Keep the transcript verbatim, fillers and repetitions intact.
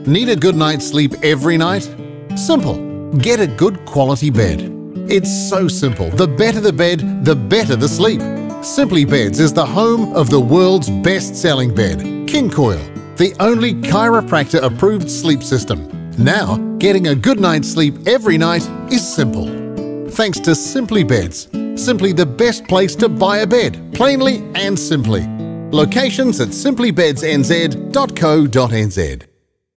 Need a good night's sleep every night? Simple. Get a good quality bed. It's so simple. The better the bed, the better the sleep. Simply Beds is the home of the world's best-selling bed, King Coil, the only chiropractor-approved sleep system. Now, getting a good night's sleep every night is simple. Thanks to Simply Beds. Simply the best place to buy a bed, plainly and simply. Locations at simply beds n z dot co dot n z.